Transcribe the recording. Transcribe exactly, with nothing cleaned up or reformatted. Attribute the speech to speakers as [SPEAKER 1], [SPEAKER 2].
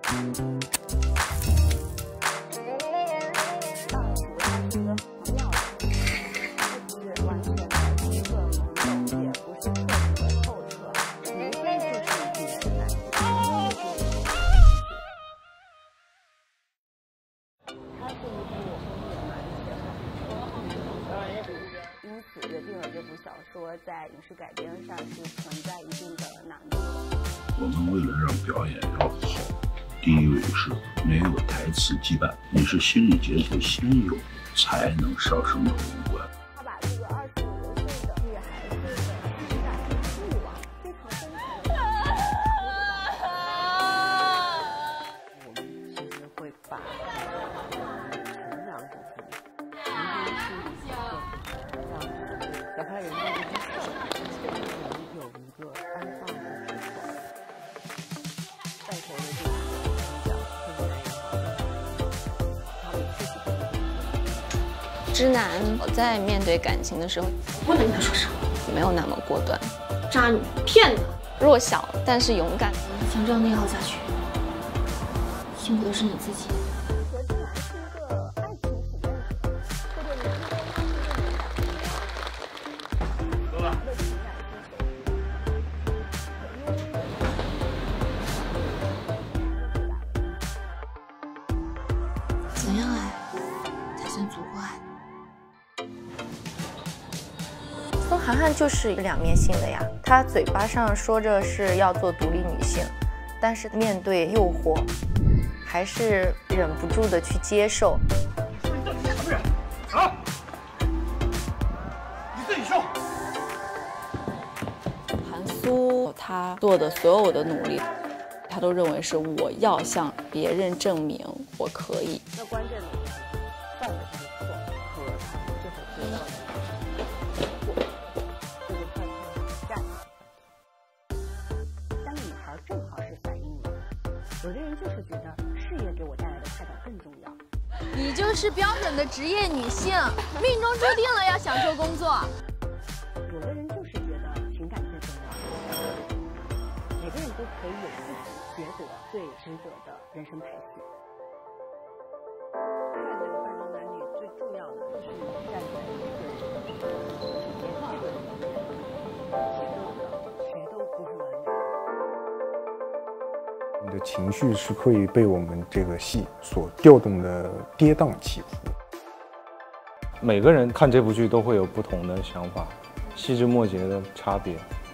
[SPEAKER 1] 因此决定了这部小说在影视改编上是存在一定的难度。
[SPEAKER 2] 我们为了让表演要好，第一位是没有台词羁绊，你是心理接触先有，才能上升到五官。
[SPEAKER 1] 他把这个二十五六岁的女孩子的情感欲望非常深层的。我们其实会把成长部分。小开人的一个设计，有一个安放的之所，带头的这个主角特别是他们自己的
[SPEAKER 3] 直男在面对感情的时候，
[SPEAKER 4] 不能跟他说实话，
[SPEAKER 3] 没有那么果断。
[SPEAKER 4] 渣女，骗子，
[SPEAKER 3] 弱小但是勇敢。
[SPEAKER 4] 想这样内耗下去，辛苦的是你自己。怎样爱才算足够爱？
[SPEAKER 5] 孙涵涵就是两面性的呀，她嘴巴上说着是要做独立女性，但是面对诱惑，还是忍不住的去接受。
[SPEAKER 6] 你到底忍不忍？啊！你自己说。
[SPEAKER 7] 韩苏他做的所有的努力，他都认为是我要向别人证明我可以。
[SPEAKER 1] 那关键的就是犯的这个错和他们最后得到的结果，这就算是战役。三个女孩正好是反映了，有的人就是觉得事业给我带来的快感更重要。
[SPEAKER 8] 你就是标准的职业女性，命中注定了要享受工作。
[SPEAKER 1] 有的人就是觉得情感最重要。每个人都可以有自己觉得最值得的人生排序。看这个半生男女最重要的就是站在一个人的之间，这个人谁都不是完美。
[SPEAKER 9] 你的情绪是会被我们这个戏所调动的跌宕起伏。
[SPEAKER 10] 每个人看这部剧都会有不同的想法，细枝末节的差别。